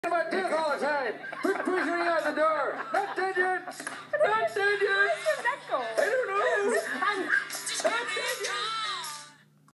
about death all the time. Quit pushing me out the door. Not dead yet. Not dead yet.